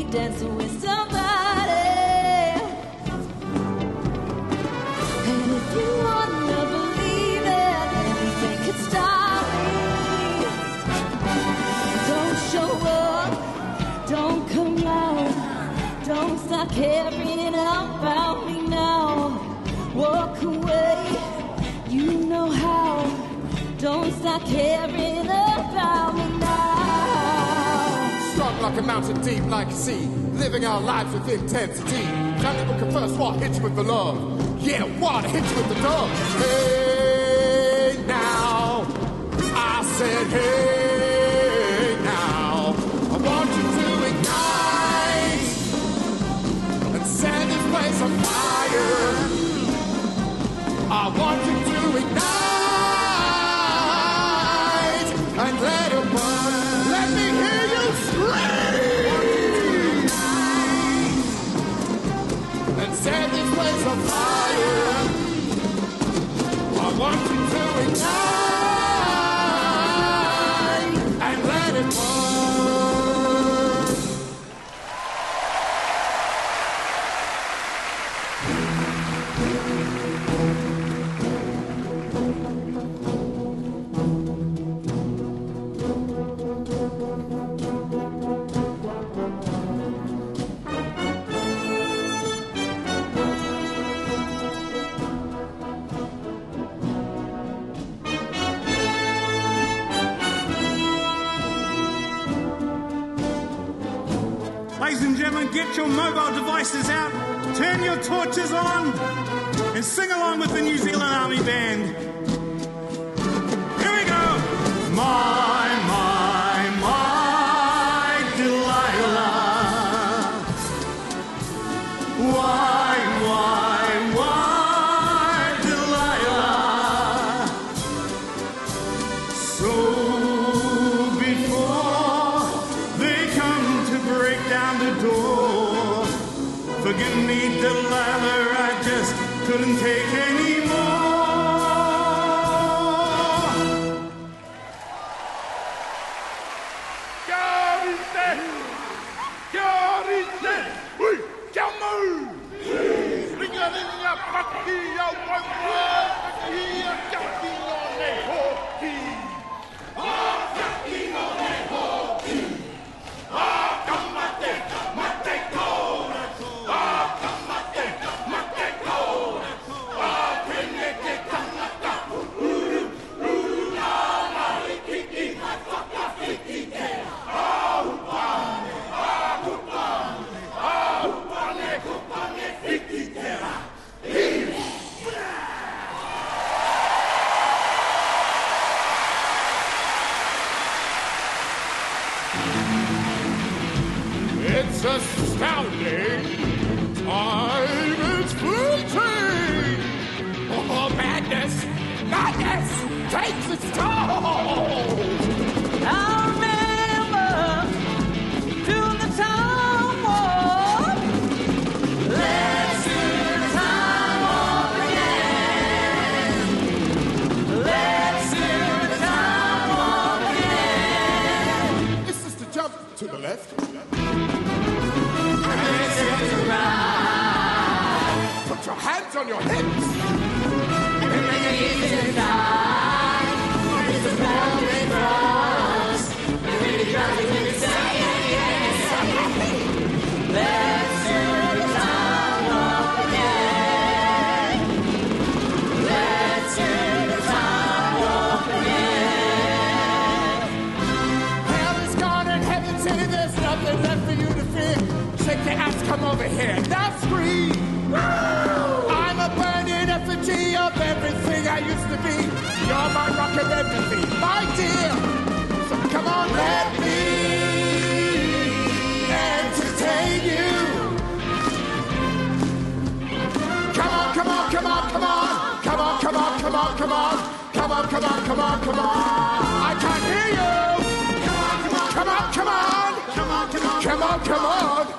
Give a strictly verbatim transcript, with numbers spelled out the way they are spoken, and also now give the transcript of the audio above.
dancing with somebody. And if you wanna believe it, anything could stop me. Don't show up, don't come out, don't start caring about me now. Walk away, you know how. Don't start caring about me now. Strong like a mountain, deep like a sea, living our lives with intensity. Johnny will confess what hits you with the love. Yeah, what hits you with the dove. Hey now, I said hey now. I want you to ignite and set this place on fire. I want you to ignite and let it burn. Let me hear you scream and set this place on fire. I want you to ignite and let it burn. Ladies and gentlemen, get your mobile devices out, turn your torches on, and sing along with the New Zealand Army Band. Here we go! My, my, my Delilah. Why, why, why Delilah? So before they come to break down the door, forgive me, Delilah, I just couldn't take any more. It's astounding. Time is fleeting. Oh, madness, madness takes its toll. I remember doing the time warp. Let's do the time warp again. Let's do the time warp again. This is to jump to the left. Put your hands on your hips. Hell is gone and heaven's here. There's nothing left for you to fear. Shake your ass, come over here. Now scream. I'm a burning effigy of everything I used to be. You're my rock of empathy, my dear. So come on, let me entertain you. Come on, come on, come on, come on. Come on, come on, come on, come on. Come on, come on, come on, come on. I can't hear you. Come on, come on, come on, come on. Come on, come on, come on.